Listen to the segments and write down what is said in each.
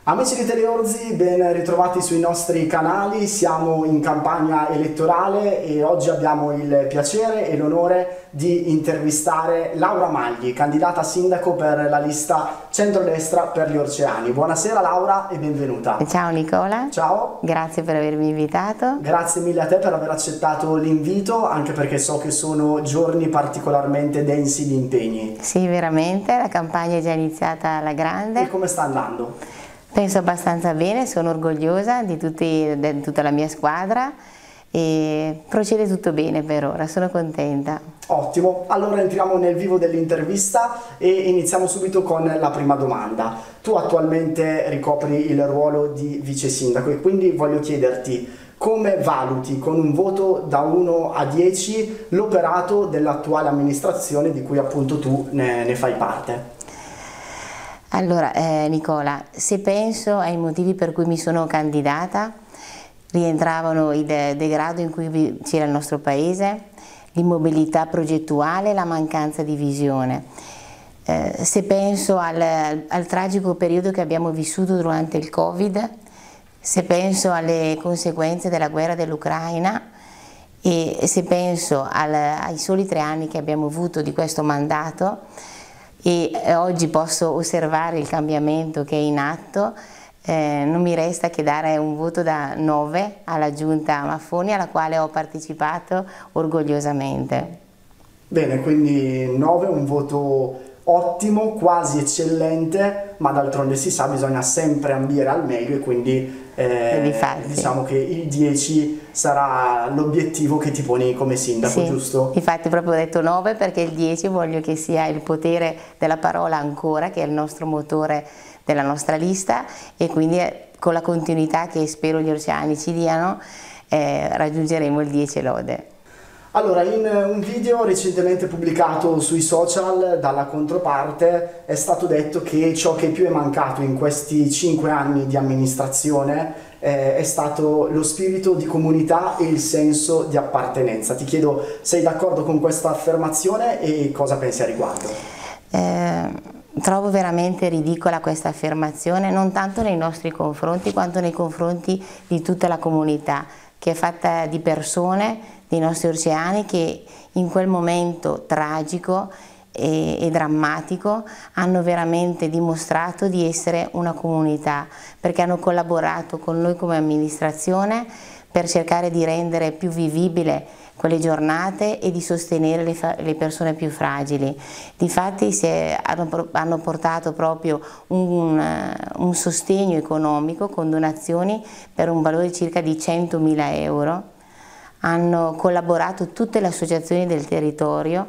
Amici di Teleorzi, ben ritrovati sui nostri canali. Siamo in campagna elettorale e oggi abbiamo il piacere e l'onore di intervistare Laura Magli, candidata a sindaco per la lista centrodestra per gli Orceani. Buonasera Laura e benvenuta. Ciao Nicola. Ciao. Grazie per avermi invitato. Grazie mille a te per aver accettato l'invito, anche perché so che sono giorni particolarmente densi di impegni. Sì, veramente, la campagna è già iniziata alla grande. E come sta andando? Penso abbastanza bene, sono orgogliosa di tutta la mia squadra e procede tutto bene per ora, sono contenta. Ottimo, allora entriamo nel vivo dell'intervista e iniziamo subito con la prima domanda. Tu attualmente ricopri il ruolo di vice sindaco e quindi voglio chiederti come valuti con un voto da 1 a 10 l'operato dell'attuale amministrazione di cui appunto tu ne fai parte. Allora Nicola, se penso ai motivi per cui mi sono candidata, rientravano il degrado in cui c'era il nostro paese, l'immobilità progettuale, la mancanza di visione. Se penso al tragico periodo che abbiamo vissuto durante il Covid, se penso alle conseguenze della guerra dell'Ucraina e se penso ai soli 3 anni che abbiamo avuto di questo mandato, e oggi posso osservare il cambiamento che è in atto, non mi resta che dare un voto da 9 alla Giunta Maffoni, alla quale ho partecipato orgogliosamente. Bene, quindi 9, un voto ottimo, quasi eccellente, ma d'altronde si sa, bisogna sempre ambire al meglio e quindi diciamo che il 10 sarà l'obiettivo che ti poni come sindaco, sì, giusto? Infatti proprio ho detto 9 perché il 10 voglio che sia il potere della parola ancora, che è il nostro motore della nostra lista, e quindi con la continuità che spero gli Orceani ci diano raggiungeremo il 10 lode. Allora, in un video recentemente pubblicato sui social dalla controparte è stato detto che ciò che più è mancato in questi 5 anni di amministrazione è stato lo spirito di comunità e il senso di appartenenza. Ti chiedo, sei d'accordo con questa affermazione e cosa pensi a riguardo? Trovo veramente ridicola questa affermazione, non tanto nei nostri confronti quanto nei confronti di tutta la comunità, che è fatta di persone, dei nostri orceani, che in quel momento tragico e drammatico hanno veramente dimostrato di essere una comunità, perché hanno collaborato con noi come amministrazione per cercare di rendere più vivibile quelle giornate e di sostenere le persone più fragili. Difatti hanno portato proprio un sostegno economico con donazioni per un valore circa di 100.000 euro. Hanno collaborato tutte le associazioni del territorio,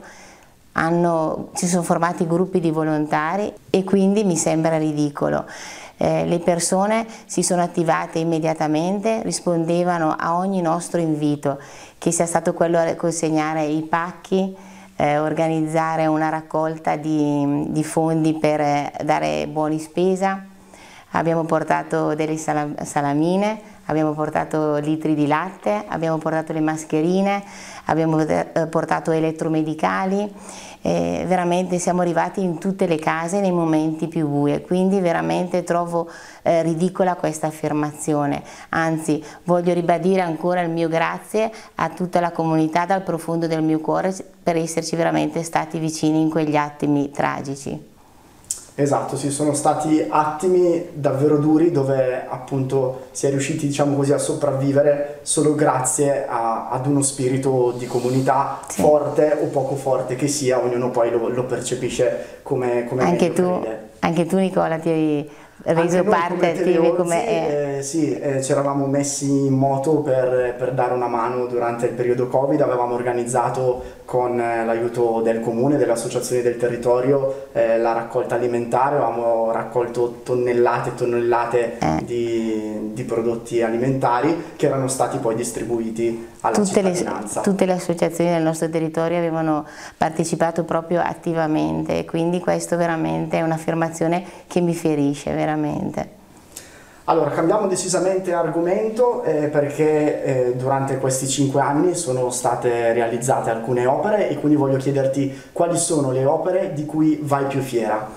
si sono formati gruppi di volontari e quindi mi sembra ridicolo. Le persone si sono attivate immediatamente, rispondevano a ogni nostro invito, che sia stato quello di consegnare i pacchi, organizzare una raccolta di fondi per dare buoni spesa. Abbiamo portato delle salamine, abbiamo portato litri di latte, abbiamo portato le mascherine, abbiamo portato elettromedicali, veramente siamo arrivati in tutte le case nei momenti più bui, quindi veramente trovo ridicola questa affermazione. Anzi, voglio ribadire ancora il mio grazie a tutta la comunità dal profondo del mio cuore per esserci veramente stati vicini in quegli attimi tragici. Esatto, sì, sono stati attimi davvero duri dove appunto si è riusciti, diciamo così, a sopravvivere solo grazie ad uno spirito di comunità, sì, forte o poco forte che sia, ognuno poi lo percepisce come anche tu Nicola ti hai reso parte attive come sì, ci eravamo messi in moto per dare una mano durante il periodo Covid, avevamo organizzato con l'aiuto del comune, delle associazioni del territorio, la raccolta alimentare, avevamo raccolto tonnellate e tonnellate di prodotti alimentari che erano stati poi distribuiti alla cittadinanza. Tutte le associazioni del nostro territorio avevano partecipato proprio attivamente e quindi questo veramente è un'affermazione che mi ferisce veramente. Allora, cambiamo decisamente argomento perché durante questi 5 anni sono state realizzate alcune opere e quindi voglio chiederti quali sono le opere di cui vai più fiera.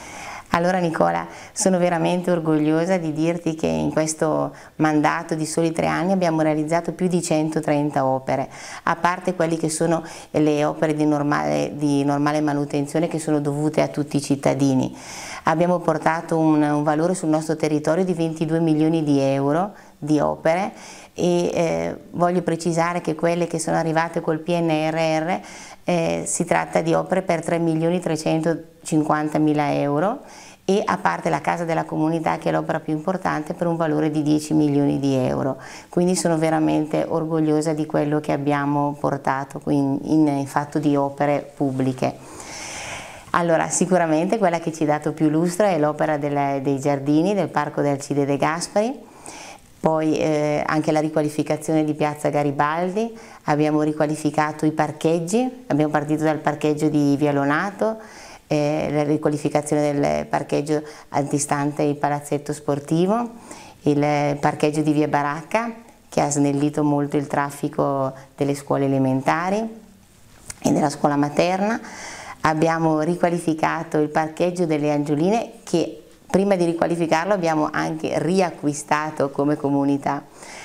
Allora Nicola, sono veramente orgogliosa di dirti che in questo mandato di soli 3 anni abbiamo realizzato più di 130 opere, a parte quelle che sono le opere di normale manutenzione che sono dovute a tutti i cittadini. Abbiamo portato un valore sul nostro territorio di 22 milioni di euro di opere e voglio precisare che quelle che sono arrivate col PNRR si tratta di opere per 3 milioni 350 mila euro e a parte la Casa della Comunità, che è l'opera più importante, per un valore di 10 milioni di euro. Quindi sono veramente orgogliosa di quello che abbiamo portato in fatto di opere pubbliche. Allora, sicuramente quella che ci ha dato più lustro è l'opera dei giardini del Parco del Alcide De Gasperi, poi anche la riqualificazione di Piazza Garibaldi, abbiamo riqualificato i parcheggi, abbiamo partito dal parcheggio di Via Lonato, la riqualificazione del parcheggio antistante il palazzetto sportivo, il parcheggio di Via Baracca che ha snellito molto il traffico delle scuole elementari e della scuola materna. Abbiamo riqualificato il parcheggio delle Angioline che prima di riqualificarlo abbiamo anche riacquistato come comunità.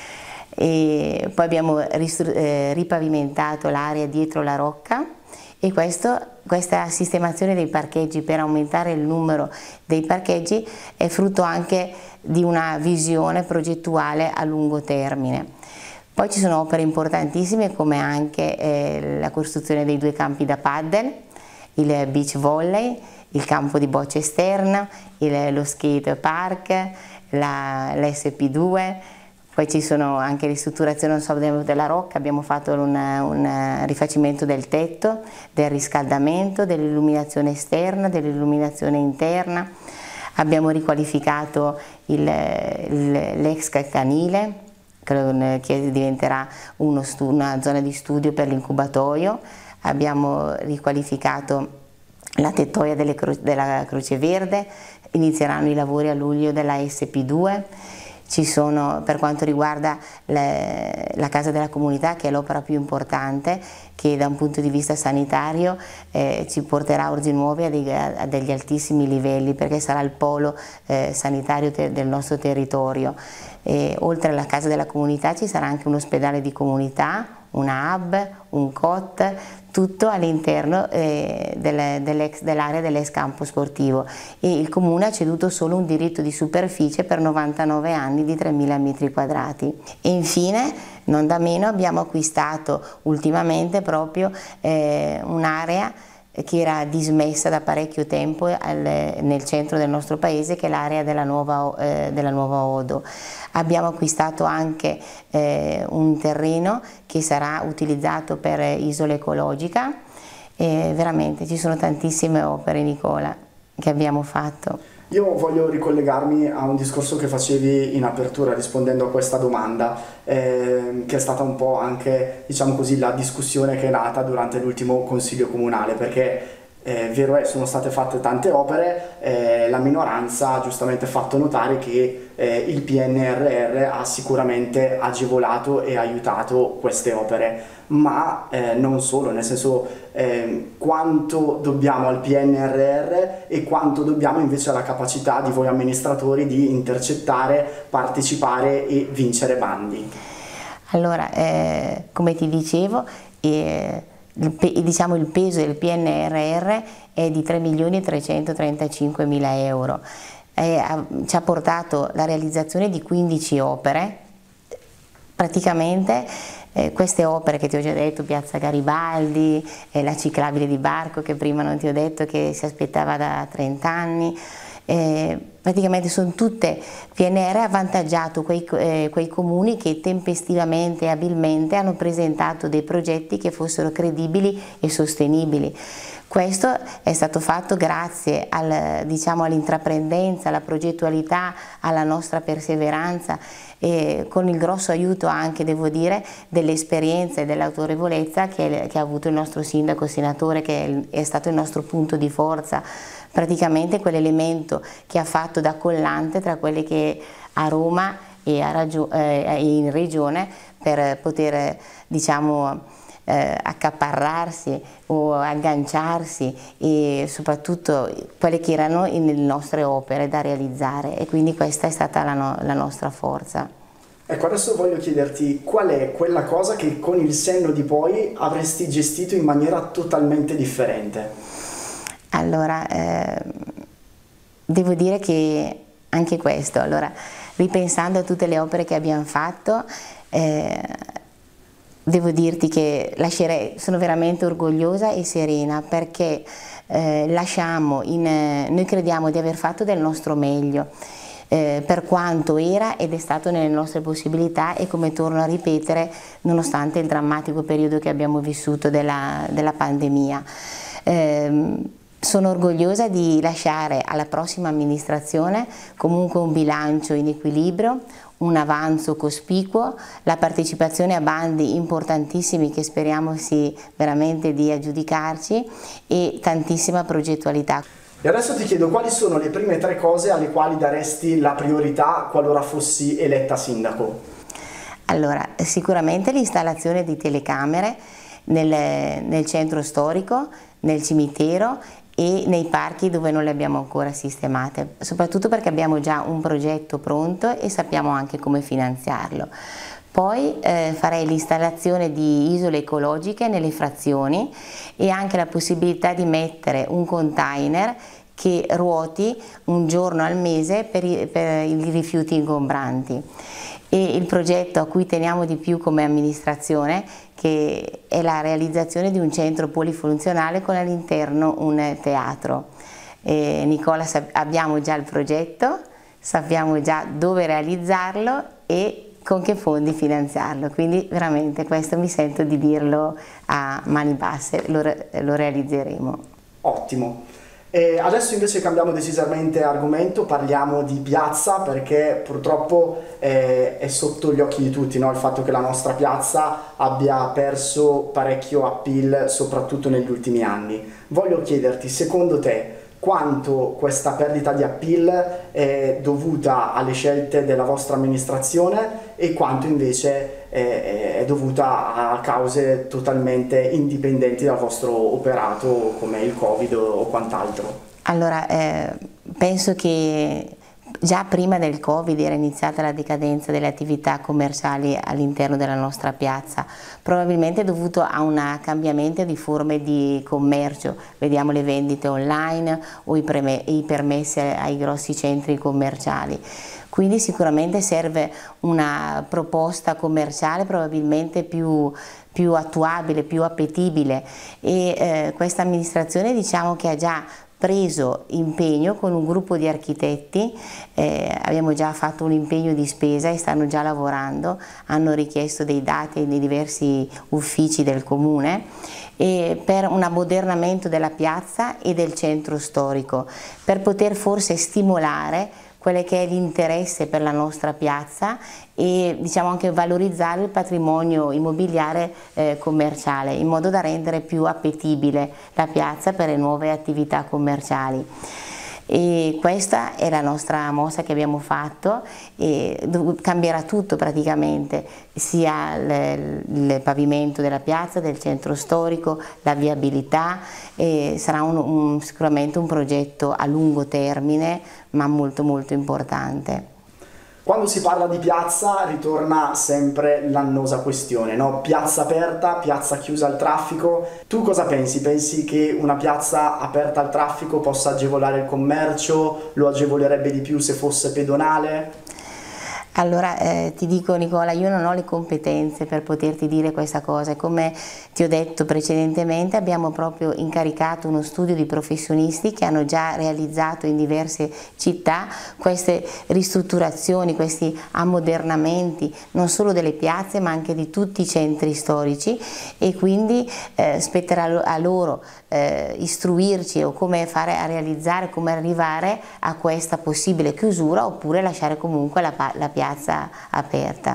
E poi abbiamo ripavimentato l'area dietro la Rocca e questa sistemazione dei parcheggi per aumentare il numero dei parcheggi è frutto anche di una visione progettuale a lungo termine. Poi ci sono opere importantissime come anche la costruzione dei 2 campi da paddle, il beach volley, il campo di boccia esterna, lo skate park, l'SP2, poi ci sono anche ristrutturazioni della Rocca, abbiamo fatto un rifacimento del tetto, del riscaldamento, dell'illuminazione esterna, dell'illuminazione interna, abbiamo riqualificato l'ex canile che diventerà una zona di studio per l'incubatorio, abbiamo riqualificato la tettoia della Croce Verde, inizieranno i lavori a luglio della SP2, ci sono per quanto riguarda la Casa della Comunità, che è l'opera più importante, che da un punto di vista sanitario ci porterà orzi nuovi a degli altissimi livelli, perché sarà il polo sanitario del nostro territorio. Oltre alla Casa della Comunità ci sarà anche un ospedale di comunità, una hub, un COT, tutto all'interno dell'area dell'ex campo sportivo, e il Comune ha ceduto solo un diritto di superficie per 99 anni di 3.000 metri quadrati. E infine, non da meno, abbiamo acquistato ultimamente proprio un'area che era dismessa da parecchio tempo nel centro del nostro paese, che è l'area della nuova Odo. Abbiamo acquistato anche un terreno che sarà utilizzato per isola ecologica e veramente ci sono tantissime opere, Nicola, che abbiamo fatto. Io voglio ricollegarmi a un discorso che facevi in apertura rispondendo a questa domanda, che è stata un po' anche, diciamo così, la discussione che è nata durante l'ultimo Consiglio Comunale, perché vero è, sono state fatte tante opere, la minoranza ha giustamente fatto notare che il PNRR ha sicuramente agevolato e aiutato queste opere, ma non solo, nel senso quanto dobbiamo al PNRR e quanto dobbiamo invece alla capacità di voi amministratori di intercettare, partecipare e vincere bandi. Allora, come ti dicevo, diciamo il peso del PNRR è di 3 milioni e 335 mila euro. Ci ha portato la realizzazione di 15 opere, praticamente queste opere che ti ho già detto, Piazza Garibaldi, la ciclabile di Barco che prima non ti ho detto che si aspettava da 30 anni, praticamente sono tutte, PNR ha avvantaggiato quei comuni che tempestivamente e abilmente hanno presentato dei progetti che fossero credibili e sostenibili. Questo è stato fatto grazie all'intraprendenza, alla progettualità, alla nostra perseveranza e con il grosso aiuto anche, devo dire, dell'esperienza e dell'autorevolezza che ha avuto il nostro sindaco senatore, che è stato il nostro punto di forza, praticamente quell'elemento che ha fatto da collante tra quelle che a Roma e in regione per poter, diciamo, accaparrarsi o agganciarsi, e soprattutto quelle che erano le nostre opere da realizzare, e quindi questa è stata la nostra forza. Ecco, adesso voglio chiederti qual è quella cosa che con il senno di poi avresti gestito in maniera totalmente differente. Allora, devo dire che anche questo, allora, ripensando a tutte le opere che abbiamo fatto, devo dirti che sono veramente orgogliosa e serena, perché noi crediamo di aver fatto del nostro meglio, per quanto era ed è stato nelle nostre possibilità, e come torno a ripetere, nonostante il drammatico periodo che abbiamo vissuto della pandemia. Sono orgogliosa di lasciare alla prossima amministrazione comunque un bilancio in equilibrio, un avanzo cospicuo, la partecipazione a bandi importantissimi che speriamo veramente di aggiudicarci, e tantissima progettualità. E adesso ti chiedo quali sono le prime 3 cose alle quali daresti la priorità qualora fossi eletta sindaco? Allora, sicuramente l'installazione di telecamere nel centro storico, nel cimitero e nei parchi dove non le abbiamo ancora sistemate, soprattutto perché abbiamo già un progetto pronto e sappiamo anche come finanziarlo. Poi farei l'installazione di isole ecologiche nelle frazioni, e anche la possibilità di mettere un container che ruoti un giorno al mese per i rifiuti ingombranti. E il progetto a cui teniamo di più come amministrazione, che è la realizzazione di un centro polifunzionale con all'interno un teatro. Nicola, abbiamo già il progetto, sappiamo già dove realizzarlo e con che fondi finanziarlo, quindi veramente questo mi sento di dirlo a mani basse, lo realizzeremo. Ottimo. E adesso invece cambiamo decisamente argomento, parliamo di piazza, perché purtroppo è sotto gli occhi di tutti, no? Il fatto che la nostra piazza abbia perso parecchio appeal, soprattutto negli ultimi anni. Voglio chiederti, secondo te, quanto questa perdita di appeal è dovuta alle scelte della vostra amministrazione e quanto invece è dovuta a cause totalmente indipendenti dal vostro operato, come il Covid o quant'altro? Allora, penso che già prima del Covid era iniziata la decadenza delle attività commerciali all'interno della nostra piazza, probabilmente dovuto a un cambiamento di forme di commercio. Vediamo le vendite online o i permessi ai grossi centri commerciali. Quindi sicuramente serve una proposta commerciale probabilmente più attuabile, più appetibile, e questa amministrazione, diciamo, che ha già preso impegno con un gruppo di architetti, abbiamo già fatto un impegno di spesa e stanno già lavorando, hanno richiesto dei dati nei diversi uffici del comune, per un ammodernamento della piazza e del centro storico, per poter forse stimolare quello che è l'interesse per la nostra piazza e, diciamo, anche valorizzare il patrimonio immobiliare commerciale, in modo da rendere più appetibile la piazza per le nuove attività commerciali. E questa è la nostra mossa che abbiamo fatto, e cambierà tutto praticamente, sia il pavimento della piazza, del centro storico, la viabilità, e sarà sicuramente un progetto a lungo termine, ma molto molto importante. Quando si parla di piazza ritorna sempre l'annosa questione, no? Piazza aperta, piazza chiusa al traffico. Tu cosa pensi? Pensi che una piazza aperta al traffico possa agevolare il commercio? Lo agevolerebbe di più se fosse pedonale? Allora ti dico, Nicola, io non ho le competenze per poterti dire questa cosa. Come ti ho detto precedentemente, abbiamo proprio incaricato uno studio di professionisti che hanno già realizzato in diverse città queste ristrutturazioni, questi ammodernamenti, non solo delle piazze ma anche di tutti i centri storici, e quindi spetterà a loro istruirci o come fare a realizzare, come arrivare a questa possibile chiusura, oppure lasciare comunque la piazza aperta.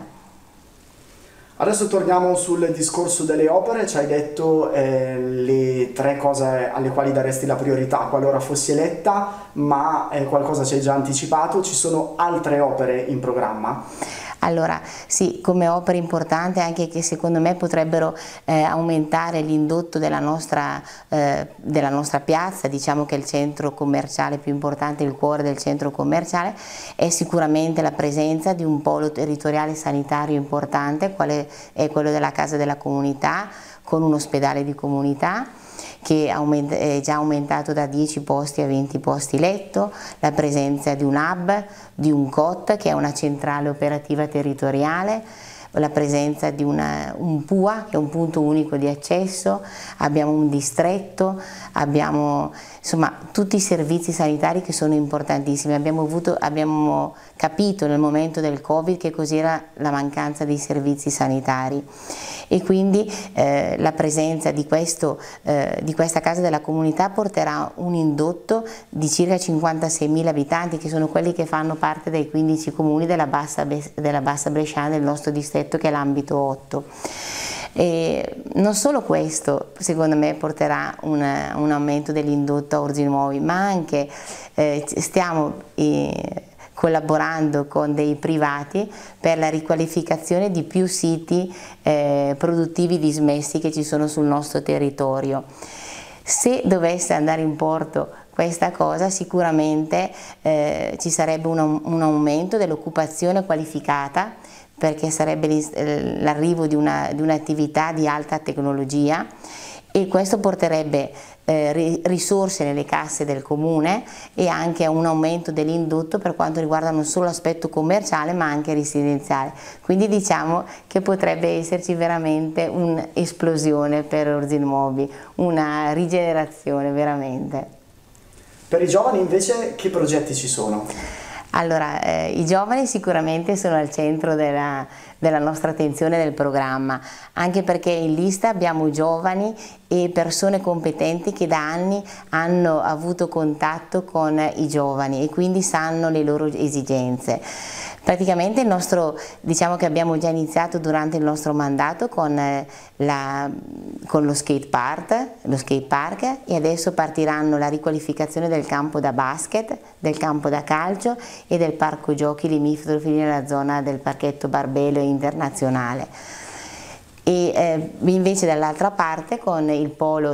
Adesso torniamo sul discorso delle opere. Ci hai detto le 3 cose alle quali daresti la priorità qualora fossi eletta, ma qualcosa ci hai già anticipato. Ci sono altre opere in programma? Allora, sì, come opere importanti anche che secondo me potrebbero aumentare l'indotto della nostra piazza, diciamo che è il centro commerciale più importante, il cuore del centro commerciale, è sicuramente la presenza di un polo territoriale sanitario importante, quale è quello della Casa della Comunità, con un ospedale di comunità che è già aumentato da 10 posti a 20 posti letto, la presenza di un hub, di un COT che è una centrale operativa territoriale, la presenza di un PUA che è un punto unico di accesso, abbiamo un distretto, abbiamo insomma tutti i servizi sanitari che sono importantissimi. Abbiamo capito nel momento del Covid che cos'era la mancanza dei servizi sanitari e quindi la presenza di questa Casa della Comunità porterà un indotto di circa 56.000 abitanti, che sono quelli che fanno parte dei 15 comuni della Bassa Bresciana, del nostro distretto, che è l'ambito 8. E non solo questo, secondo me, porterà un aumento dell'indotto a Orzinuovi, ma anche stiamo collaborando con dei privati per la riqualificazione di più siti produttivi dismessi che ci sono sul nostro territorio. Se dovesse andare in porto questa cosa, sicuramente ci sarebbe un aumento dell'occupazione qualificata, perché sarebbe l'arrivo di un'attività di alta tecnologia, e questo porterebbe risorse nelle casse del comune e anche a un aumento dell'indotto per quanto riguarda non solo l'aspetto commerciale ma anche residenziale. Quindi diciamo che potrebbe esserci veramente un'esplosione per Orzinuovi, una rigenerazione veramente. Per i giovani invece che progetti ci sono? Allora, i giovani sicuramente sono al centro della nostra attenzione del programma, anche perché in lista abbiamo giovani e persone competenti che da anni hanno avuto contatto con i giovani e quindi sanno le loro esigenze. Praticamente diciamo che abbiamo già iniziato durante il nostro mandato con lo skate park e adesso partiranno la riqualificazione del campo da basket, del campo da calcio e del parco giochi limitrofi nella zona del parchetto Barbelo Internazionale. E invece dall'altra parte con il polo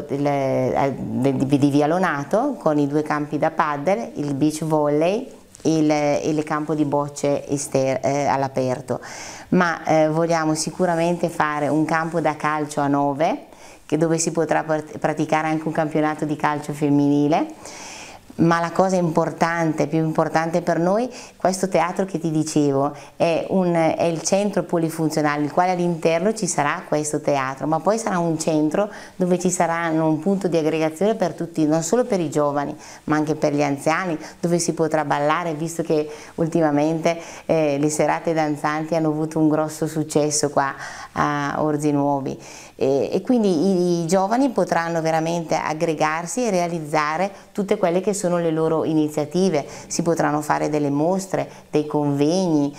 di Via Lonato, con i 2 campi da paddle, il beach volley e il campo di bocce all'aperto, ma vogliamo sicuramente fare un campo da calcio a 9, dove si potrà praticare anche un campionato di calcio femminile. Ma la cosa importante, più importante per noi, questo teatro che ti dicevo, è il centro polifunzionale, il quale all'interno ci sarà questo teatro, ma poi sarà un centro dove ci saranno un punto di aggregazione per tutti, non solo per i giovani, ma anche per gli anziani, dove si potrà ballare, visto che ultimamente le serate danzanti hanno avuto un grosso successo qua a Orzinuovi. E quindi i giovani potranno veramente aggregarsi e realizzare tutte quelle che sono le loro iniziative. Si potranno fare delle mostre, dei convegni,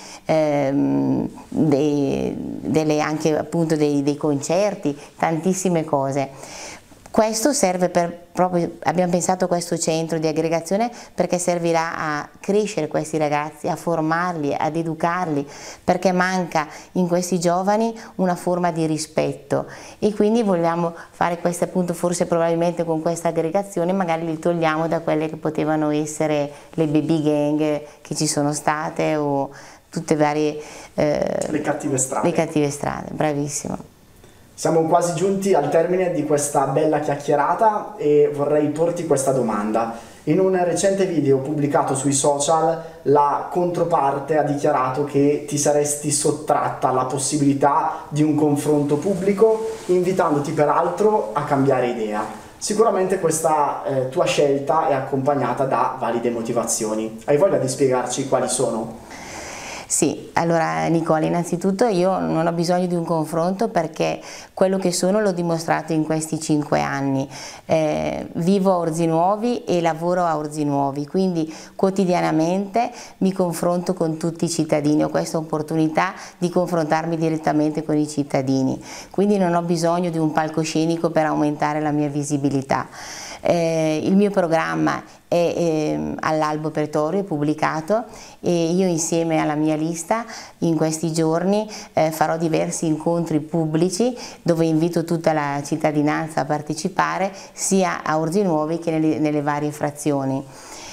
anche appunto dei concerti, tantissime cose. Questo serve abbiamo pensato a questo centro di aggregazione perché servirà a crescere questi ragazzi, a formarli, ad educarli, perché manca in questi giovani una forma di rispetto e quindi vogliamo fare questo, appunto, forse probabilmente con questa aggregazione magari li togliamo da quelle che potevano essere le baby gang che ci sono state o tutte varie le cattive strade. Le cattive strade, bravissimo. Siamo quasi giunti al termine di questa bella chiacchierata e vorrei porti questa domanda. In un recente video pubblicato sui social, la controparte ha dichiarato che ti saresti sottratta alla possibilità di un confronto pubblico, invitandoti peraltro a cambiare idea. Sicuramente questa tua scelta è accompagnata da valide motivazioni. Hai voglia di spiegarci quali sono? Sì, allora Nicola, innanzitutto io non ho bisogno di un confronto perché quello che sono l'ho dimostrato in questi 5 anni. Vivo a Orzinuovi e lavoro a Orzinuovi, quindi quotidianamente mi confronto con tutti i cittadini, ho questa opportunità di confrontarmi direttamente con i cittadini, quindi non ho bisogno di un palcoscenico per aumentare la mia visibilità. Il mio programma è all'albo pretorio, è pubblicato, e io insieme alla mia lista in questi giorni farò diversi incontri pubblici dove invito tutta la cittadinanza a partecipare, sia a Orzi Nuovi che nelle varie frazioni.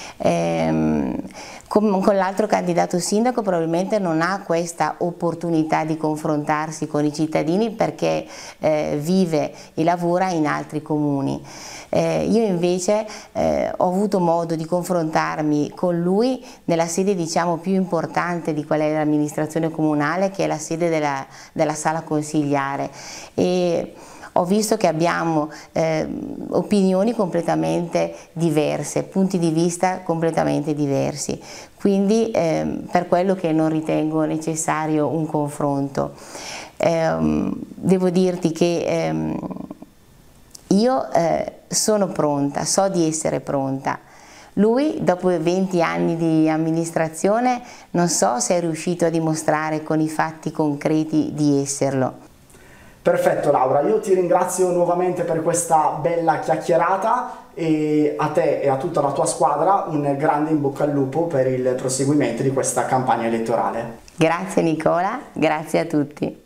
Con l'altro candidato sindaco probabilmente non ha questa opportunità di confrontarsi con i cittadini perché vive e lavora in altri comuni. Io invece ho avuto modo di confrontarmi con lui nella sede, diciamo, più importante di qual è l'amministrazione comunale, che è la sede della sala consigliare, e ho visto che abbiamo opinioni completamente diverse, punti di vista completamente diversi, quindi per quello che non ritengo necessario un confronto. Devo dirti che io sono pronta, so di essere pronta. Lui, dopo 20 anni di amministrazione, non so se è riuscito a dimostrare con i fatti concreti di esserlo. Perfetto Laura, io ti ringrazio nuovamente per questa bella chiacchierata, e a te e a tutta la tua squadra un grande in bocca al lupo per il proseguimento di questa campagna elettorale. Grazie Nicola, grazie a tutti.